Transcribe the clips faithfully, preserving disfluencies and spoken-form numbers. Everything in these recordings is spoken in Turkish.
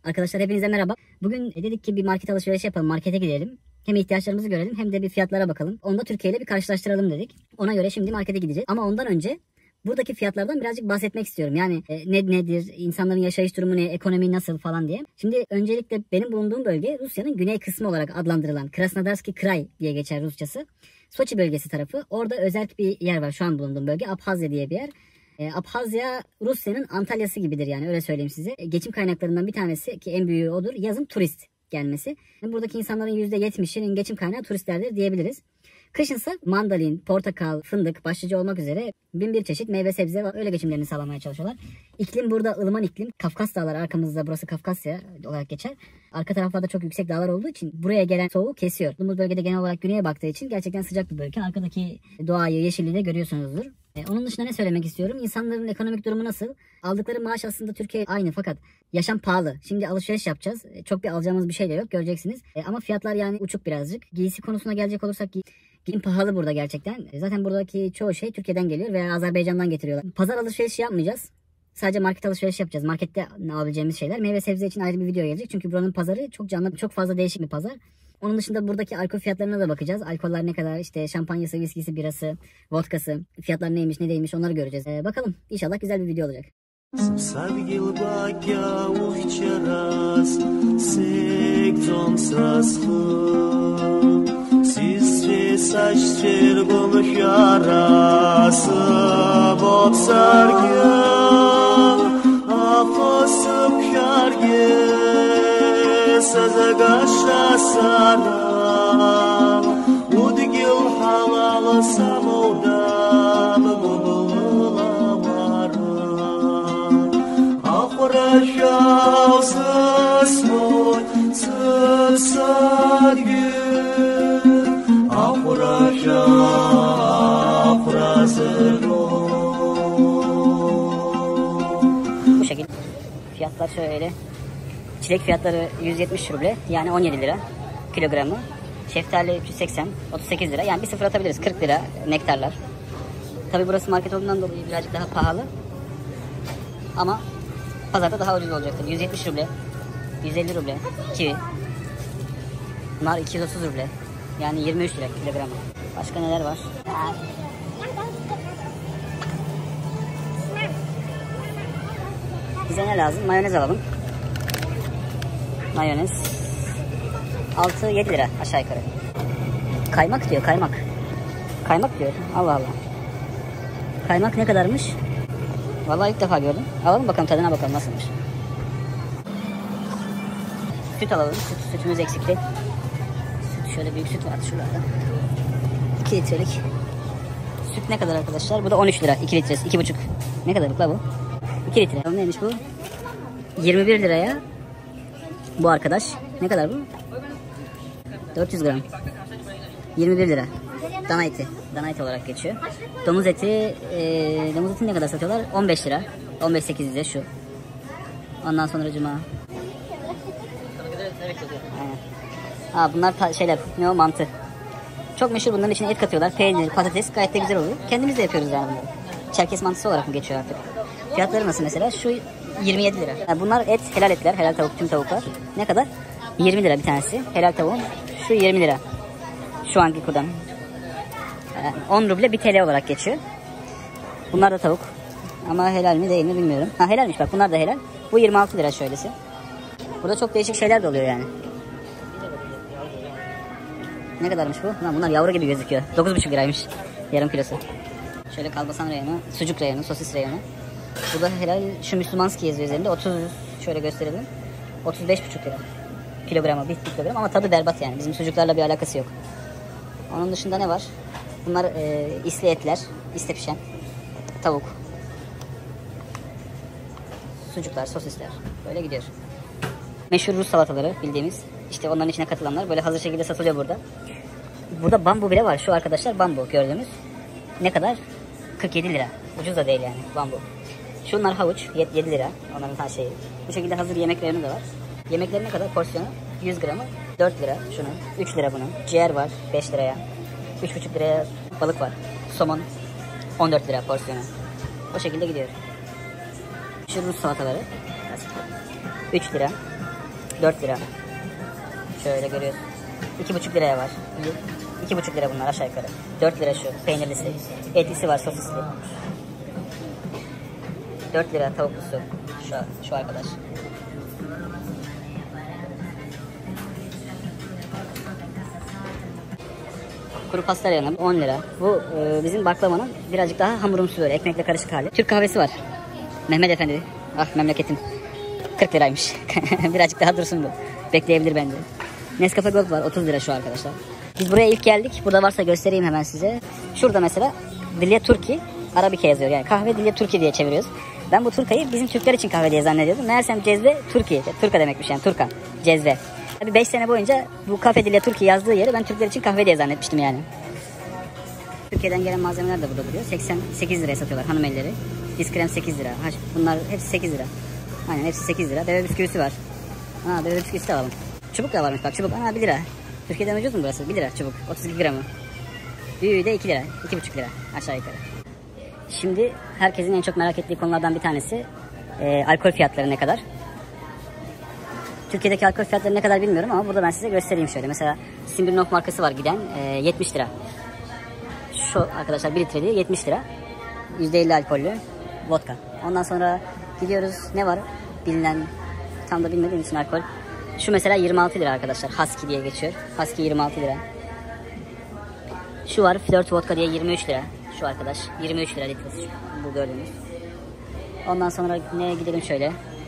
Arkadaşlar hepinize merhaba. Bugün dedik ki bir market alışverişi yapalım, markete gidelim. Hem ihtiyaçlarımızı görelim hem de bir fiyatlara bakalım. Onu da Türkiye ile bir karşılaştıralım dedik. Ona göre şimdi markete gideceğiz. Ama ondan önce buradaki fiyatlardan birazcık bahsetmek istiyorum. Yani e, ne nedir, insanların yaşayış durumu ne, ekonomi nasıl falan diye. Şimdi öncelikle benim bulunduğum bölge Rusya'nın güney kısmı olarak adlandırılan Krasnodarski Kray diye geçer Rusçası. Soçi bölgesi tarafı. Orada özel bir yer var, şu an bulunduğum bölge. Abhazya diye bir yer. E, Abhazya Rusya'nın Antalya'sı gibidir, yani öyle söyleyeyim size. E, geçim kaynaklarından bir tanesi, ki en büyüğü odur, yazın turist gelmesi. Yani buradaki insanların yüzde yetmişinin geçim kaynağı turistlerdir diyebiliriz. Kışınsa mandalin, portakal, fındık başlıca olmak üzere bin bir çeşit meyve sebze var. Öyle geçimlerini sağlamaya çalışıyorlar. İklim burada ılıman iklim. Kafkas dağları arkamızda, burası Kafkasya olarak geçer. Arka taraflarda çok yüksek dağlar olduğu için buraya gelen soğuğu kesiyor. Bu bölgede genel olarak güneye baktığı için gerçekten sıcak bir bölge. Arkadaki doğayı, yeşilliği de görüyorsunuzdur. E, onun dışında ne söylemek istiyorum? İnsanların ekonomik durumu nasıl? Aldıkları maaş aslında Türkiye aynı, fakat yaşam pahalı. Şimdi alışveriş yapacağız. E, çok bir alacağımız bir şey de yok, göreceksiniz. E, ama fiyatlar yani uçuk birazcık. Giysi konusuna gelecek olursak gi giyim pahalı burada gerçekten. E, zaten buradaki çoğu şey Türkiye'den geliyor veya Azerbaycan'dan getiriyorlar. Pazar alışverişi yapmayacağız. Sadece market alışverişi yapacağız. Markette ne alabileceğimiz şeyler. Meyve sebze için ayrı bir video gelecek. Çünkü buranın pazarı çok canlı, çok fazla değişik bir pazar. Onun dışında buradaki alkol fiyatlarına da bakacağız. Alkoller ne kadar, işte şampanyası, viskisi, birası, vodkası, fiyatlar neymiş, ne değilmiş, onları göreceğiz. Ee, bakalım, inşallah güzel bir video olacak. Сазагашна сара, удгил халала самуда, бабула мара. Ахрашался свой садги, ахраша, ахразelo. Bu şekilde fiyatlar şöyle. Çilek fiyatları yüz yetmiş ruble, yani on yedi lira kilogramı. Şeftali üç yüz seksen, otuz sekiz lira. Yani bir sıfır atabiliriz, kırk lira nektarlar. Tabi burası market olduğundan dolayı birazcık daha pahalı. Ama pazarda daha ucuz olacaktır. yüz yetmiş ruble, yüz elli ruble kivi. Bunlar iki yüz otuz ruble. Yani yirmi üç lira kilogramı. Başka neler var? Bize ne lazım? Mayonez alalım. Mayonez altı yedi lira aşağı yukarı. Kaymak diyor, kaymak. Kaymak diyor. Allah Allah. Kaymak ne kadarmış? Vallahi ilk defa gördüm. Alalım bakalım, tadına bakalım nasılmış. Süt alalım. Süt, sütümüz eksikti. Süt, şöyle büyük süt vardı şuralarda. iki litrelik. Süt ne kadar arkadaşlar? Bu da on üç lira. iki litresi. iki buçuk. Ne kadarlık la bu? iki litre. Neymiş bu? yirmi bir liraya. Bu arkadaş. Ne kadar bu? dört yüz gram. yirmi bir lira. Dana eti. Dana eti olarak geçiyor. Domuz eti. E, domuz eti ne kadar satıyorlar? on beş lira. on beş sekiz lira şu. Ondan sonra cuma. Aynen. Ha, bunlar şeyler. Ne o? Mantı. Çok meşhur, bunların içine et katıyorlar. Peynir, patates, gayet de güzel oluyor. Kendimiz de yapıyoruz yani bunları. Çerkes mantısı olarak mı geçiyor artık? Fiyatları nasıl mesela? Şu yirmi yedi lira. Yani bunlar et, helal etler, helal tavuk, tüm tavuklar. Ne kadar? yirmi lira bir tanesi. Helal tavuğun. Şu yirmi lira. Şu anki kudan. Yani on ruble bir T L olarak geçiyor. Bunlar da tavuk. Ama helal mi değil mi bilmiyorum. Ha, helalmiş bak, bunlar da helal. Bu yirmi altı lira şöylesi. Burada çok değişik şeyler de oluyor yani. Ne kadarmış bu? Lan bunlar yavru gibi gözüküyor. dokuz buçuk liraymış. Yarım kilosu. Şöyle kalbasan reyonu, sucuk reyonu, sosis reyonu. Bu da helal, şu Müslümanski yazıyor üzerinde. otuz, şöyle gösterelim. otuz beş buçuk lira kilogramı, bir kilogram, ama tadı berbat yani. Bizim sucuklarla bir alakası yok. Onun dışında ne var? Bunlar e, isli etler, isli pişen tavuk, sucuklar, sosisler. Böyle gidiyor. Meşhur Rus salataları bildiğimiz. İşte onların içine katılanlar böyle hazır şekilde satılıyor burada. Burada bambu bile var. Şu arkadaşlar bambu gördüğümüz. Ne kadar? kırk yedi lira. Ucuz da değil yani bambu. Şunlar havuç, yedi lira. Onların her şeyi. Bu şekilde hazır yemek reyonu da var. Yemekleri ne kadar? Porsiyonu yüz gramı dört lira şunun. üç lira bunun. Ciğer var beş liraya. üç buçuk liraya balık var. Somon on dört lira porsiyonu. O şekilde gidiyor. Şu Rus salataları üç lira. dört lira. Şöyle görüyorsun. iki buçuk liraya var. iki buçuk lira bunlar aşağı yukarı. dört lira şu peynirlisi. Etlisi var, sosisli. dört lira tavuklusu. Şu, şu arkadaş. Kuru pasta yanı on lira. Bu e, bizim baklavanın birazcık daha hamurumsu böyle ekmekle karışık hali. Türk kahvesi var. Mehmet Efendi. Ah memleketim. kırk liraymış. Birazcık daha dursun bu. Bekleyebilir bence. Nescafe Gold var otuz lira şu arkadaşlar. Biz buraya ilk geldik. Burada varsa göstereyim hemen size. Şurada mesela Dilya Turki Arabika yazıyor. Yani kahve Dilya Turki diye çeviriyoruz. Ben bu Turka'yı bizim Türkler için kahve diye zannediyordum. Meğersem cezve Turki. Turka demekmiş yani Turka. Cezve. Tabii beş sene boyunca bu kafe Dilya Turki yazdığı yeri ben Türkler için kahve diye zannetmiştim yani. Türkiye'den gelen malzemeler de burada duruyor. seksen sekiz liraya satıyorlar hanım elleri. Diskrem sekiz lira. Bunlar hepsi sekiz lira. Aynen hepsi sekiz lira. Deve bisküvisi var. Aa deve bisküvisi de alalım. Çubuk da varmış bak çubuk. Aa bir lira. Türkiye'den ucuz mu burası? bir lira çubuk. otuz iki gramı. Büyüğü de iki lira. iki buçuk lira aşağı yukarı. Şimdi herkesin en çok merak ettiği konulardan bir tanesi e, alkol fiyatları ne kadar? Türkiye'deki alkol fiyatları ne kadar bilmiyorum ama burada ben size göstereyim şöyle. Mesela Smirnoff markası var giden e, yetmiş lira. Şu arkadaşlar bir litre değil yetmiş lira. yüzde elli alkollü vodka. Ondan sonra gidiyoruz ne var bilinen tam da bilmediğim için alkol. Şu mesela yirmi altı lira arkadaşlar. Husky diye geçiyor. Husky yirmi altı lira. Şu var Flirt vodka diye yirmi üç lira. Şu arkadaş yirmi üç lira litresi bu gördüğünüz. Ondan sonra neye gidelim şöyle.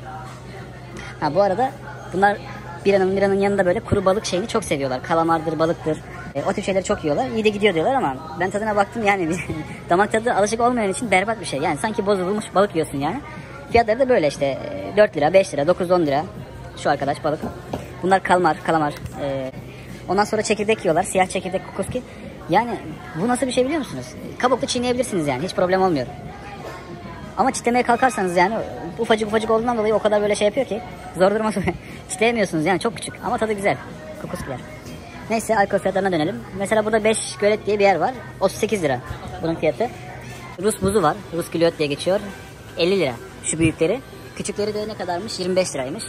Ha bu arada bunlar biranın biranın yanında böyle kuru balık şeyini çok seviyorlar. Kalamardır, balıktır. E, o tip şeyleri çok yiyorlar. İyi de gidiyor diyorlar ama ben tadına baktım yani damak tadı alışık olmayan için berbat bir şey. Yani sanki bozulmuş balık yiyorsun yani. Fiyatları da böyle işte dört lira, beş lira, dokuz on lira. Şu arkadaş balık. Bunlar kalmar, kalamar. E, ondan sonra çekirdek yiyorlar. Siyah çekirdek kukuski. Yani bu nasıl bir şey biliyor musunuz? Kabuklu çiğneyebilirsiniz yani. Hiç problem olmuyor. Ama çitlemeye kalkarsanız yani ufacık ufacık olduğundan dolayı o kadar böyle şey yapıyor ki zor durma çitleyemiyorsunuz yani çok küçük ama tadı güzel. Kukuskiler. Neyse alkol fiyatlarına dönelim. Mesela burada beş gölet diye bir yer var. otuz sekiz lira bunun fiyatı. Rus buzu var. Rus gülöt diye geçiyor. elli lira şu büyükleri. Küçükleri de ne kadarmış? yirmi beş liraymış.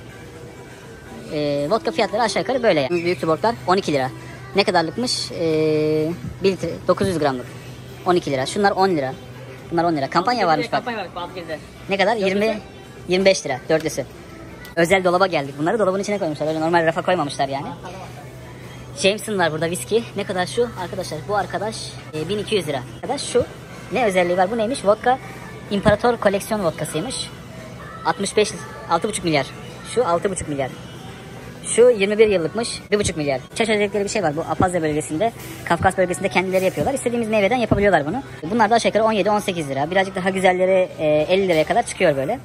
Ee, vodka fiyatları aşağı yukarı böyle yani. Büyük tuborglar on iki lira. Ne kadarlıkmış? Ee, bir litre dokuz yüz gramlık. on iki lira. Şunlar on lira. Bunlar on lira. Kampanya varmış bak. Kampanya var bazı gezde. Ne kadar? yirmi yirmi beş lira dörtlüsü. Özel dolaba geldik. Bunları dolabın içine koymuşlar. Öyle normal rafa koymamışlar yani. Jameson var burada viski. Ne kadar şu? Arkadaşlar bu arkadaş e, bin iki yüz lira. Arkadaş şu. Ne özelliği var? Bu neymiş? Vodka İmparator koleksiyon vodkasıymış. altmış beş altı buçuk milyar. Şu altı buçuk milyar. Şu yirmi bir yıllıkmış. bir buçuk milyar. Çeşitli özellikleri bir şey var. Bu Apazya bölgesinde, Kafkas bölgesinde kendileri yapıyorlar. İstediğimiz meyveden yapabiliyorlar bunu. Bunlar da aşağı yukarı on yedi on sekiz lira. Birazcık daha güzelleri e, elli liraya kadar çıkıyor böyle.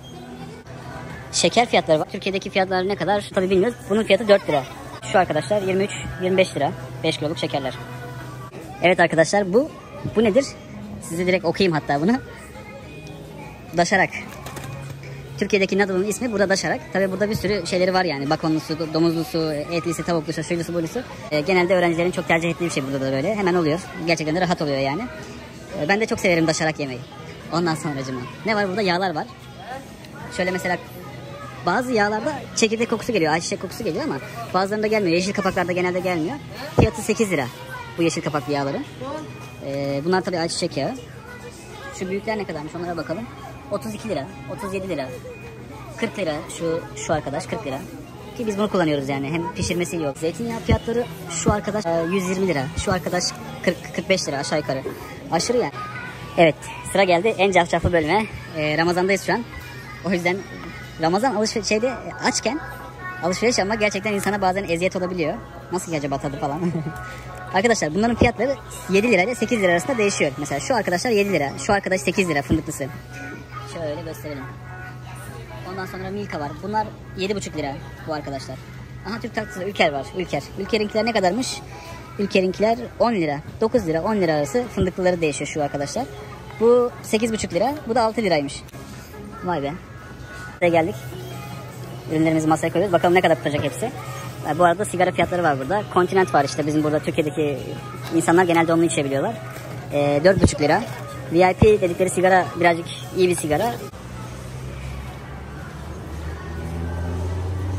Şeker fiyatları var. Türkiye'deki fiyatlar ne kadar tabii bilmiyoruz. Bunun fiyatı dört lira. Şu arkadaşlar yirmi üç yirmi beş lira. beş kiloluk şekerler. Evet arkadaşlar bu bu nedir? Size direkt okuyayım hatta bunu. Daşarak. Türkiye'deki Nadal'ın ismi burada Daşarak. Tabi burada bir sürü şeyleri var yani. Bakonlusu, domuzlusu, etlisi, tavuklusu, şuylusu, buylusu. E, genelde öğrencilerin çok tercih ettiği bir şey burada da böyle. Hemen oluyor. Gerçekten de rahat oluyor yani. E, ben de çok severim Daşarak yemeği. Ondan sonracıma. Ne var burada? Yağlar var. Şöyle mesela bazı yağlarda çekirdek kokusu geliyor. Ayçiçek kokusu geliyor ama bazılarında gelmiyor. Yeşil kapaklarda genelde gelmiyor. Fiyatı sekiz lira. Bu yeşil kapaklı yağları. E, bunlar tabi ayçiçek yağı. Şu büyükler ne kadarmış onlara bakalım. otuz iki lira, otuz yedi lira, kırk lira şu şu arkadaş kırk lira. Ki biz bunu kullanıyoruz yani hem pişirmesi yok. Zeytinyağı fiyatları şu arkadaş yüz yirmi lira, şu arkadaş kırk kırk beş lira aşağı yukarı. Aşırı yani. Evet sıra geldi en cafcaflı bölüme. Ee, Ramazan'dayız şu an. O yüzden Ramazan alışveriş şeyde açken alışveriş yapmak gerçekten insana bazen eziyet olabiliyor. Nasıl ki acaba tadı falan. Arkadaşlar bunların fiyatları yedi lira ile sekiz lira arasında değişiyor. Mesela şu arkadaşlar yedi lira, şu arkadaş sekiz lira fındıklısı. Şöyle gösterelim. Ondan sonra Milka var. Bunlar yedi buçuk lira bu arkadaşlar. Aha Türk tatlısı Ülker var. Ülker. Ülker'inkiler ne kadarmış? Ülker'inkiler on lira. dokuz lira on lira arası fındıklıları değişiyor şu arkadaşlar. Bu sekiz buçuk lira. Bu da altı liraymış. Vay be. Buraya geldik. Ürünlerimizi masaya koyuyoruz. Bakalım ne kadar tutacak hepsi. Bu arada sigara fiyatları var burada. Continent var işte bizim burada Türkiye'deki insanlar genelde onu içebiliyorlar. E, dört buçuk lira. V I P dedikleri sigara birazcık iyi bir sigara.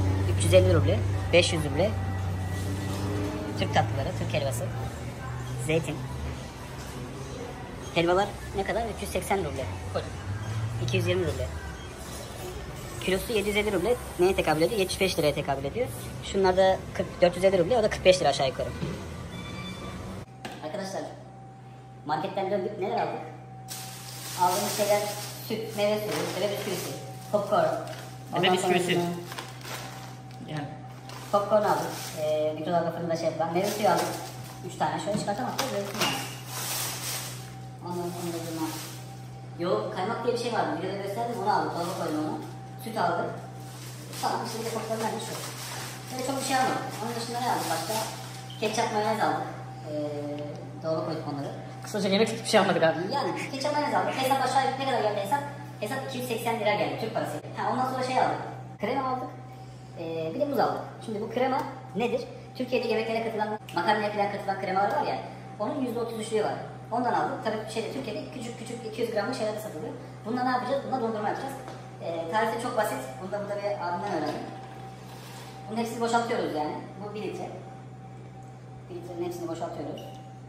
üç yüz elli ruble, beş yüz ruble. Türk tatlıları, Türk helvası. Zeytin. Helvalar ne kadar? üç yüz seksen ruble. iki yüz yirmi ruble. Kilosu yedi yüz elli ruble. Neye tekabül ediyor? yetmiş beş liraya tekabül ediyor. Şunlar da dört yüz elli ruble. O da kırk beş lira aşağı yukarı. Arkadaşlar marketten döndük. Neler aldık? Aldığımız şeyler süt, meyve suyu, bebe bisküvisi, popcorn. Bebe bisküvisi. Sonra Yani. popcorn aldık. Ee, mikrodalga fırında şey yapılan. Meyve suyu aldık. üç tane. Şöyle çıkartamazsak meyve suyu aldık. Ondan sonra yoğurt kaymak diye bir şey vardı. Videoda gösterdim, onu aldık. Dolaba koydum onu. Süt aldık. Tamam, işte bir de popcorn vermiş yok. Böyle çok bir şey almadık. Onun dışında ne aldık başka? Ketçap mayonez aldık. Ee, dolaba koyduk onları. Kısaca yemek bir şey almadık abi. Yani ketçap mayonez aldık. Hesap aşağı yukarı ne kadar geldi hesap? Hesap iki yüz seksen lira geldi Türk parası. Ha, ondan sonra şey aldık. Krema aldık. Ee, bir de muz aldık. Şimdi bu krema nedir? Türkiye'de yemeklere katılan, makarnaya falan katılan kremalar var ya. Onun yüzde otuz üçlüğü var. Ondan aldık. Tabii şeyde Türkiye'de küçük küçük iki yüz gramlık şeyler de satılıyor. Bununla ne yapacağız? Bununla dondurma yapacağız. Ee, tarifi çok basit. Bunu da burada bir abimden öğrendim. Bunun hepsini boşaltıyoruz yani. Bu bir litre. Bir litrenin hepsini boşaltıyoruz.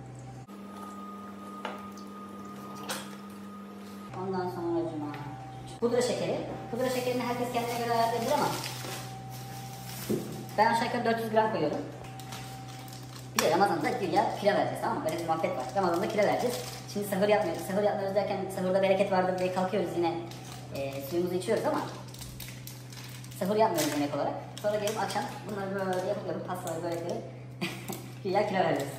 Ondan sonra cuma. Pudra şekeri. Pudra şekerini herkes kendine göre ayarlayabilir ama ben aşağı yukarı dört yüz gram koyuyorum. Bir de Ramazan'da güya kilo vereceğiz, tamam mı? Böyle bir muhabbet var. Ramazan'da kilo vereceğiz. Şimdi sahur yapmıyoruz. Sahur yapmıyoruz derken sahurda bereket vardır diye kalkıyoruz yine e, suyumuzu içiyoruz ama sahur yapmıyoruz yemek olarak. Sonra gelip akşam bunları böyle yapıp yapıp pastaları börekleri güya kilo vereceğiz.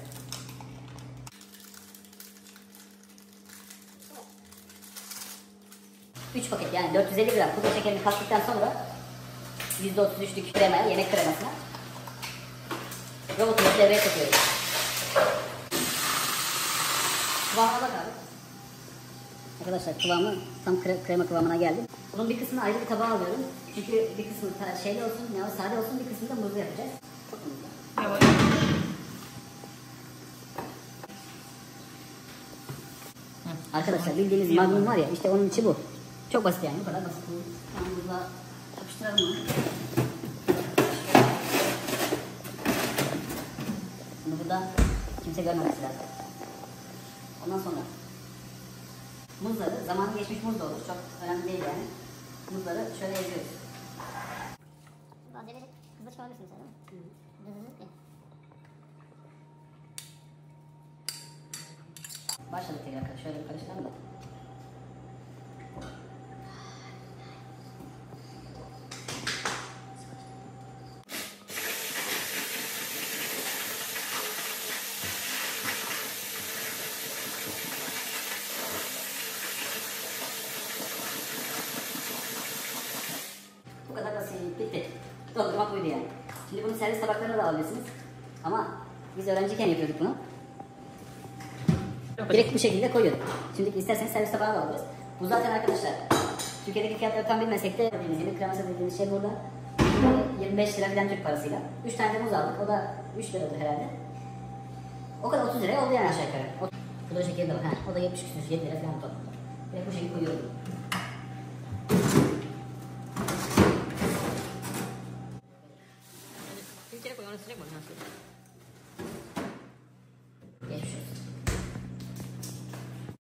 üç paket yani dört yüz elli gram pudra şekerini kattıktan sonra yüzde otuz üçlük kremaya, yemek kremasına robotumuzu devreye sokuyoruz. Kıvamına bak abi. Arkadaşlar kıvamı tam kre krema kıvamına geldi. Bunun bir kısmını ayrı bir tabağa alıyorum. Çünkü bir kısmı şeyli olsun, ne o sade olsun, bir kısmını da muzlu yapacağız. Çok muzlu. Evet. Arkadaşlar bildiğiniz magnum var ya, işte onun içi bu. Çok basit yani, bu kadar basit. Yani burada yapıştıralım bunu. Bunu burada kimse görmemesi lazım. Ondan sonra muzları, zamanı geçmiş muz da olur, çok önemli değil yani. Muzları şöyle eziyoruz. Malzemeleri hızlı çıkarabilirsin sen değil mi? Hı. Hızlı hızlı. Başladık tekrar, şöyle bir karıştıralım da. Bu kadar basit, bitti. Doldurmak buydu yani. Şimdi bunu servis tabaklarına da alabilirsiniz. Ama biz öğrenciyken yapıyorduk bunu. Direkt bu şekilde koyuyorduk. Şimdi isterseniz servis tabağına da alırız. Bu zaten arkadaşlar, Türkiye'deki fiyatları tam bilmesek de dediğimiz gibi kreması dediğimiz şey burada yirmi beş lira falan Türk parasıyla. üç tane de muz aldık. O da üç liradır herhalde. O kadar otuz liraya oldu yani aşağı yukarı. O, pudra şekeri de var. Ha, o da yetmiş küsür, yedi lira falan toplamda. Direkt bu şekilde koyuyorum. Bir kere koy, onu sıcak mı?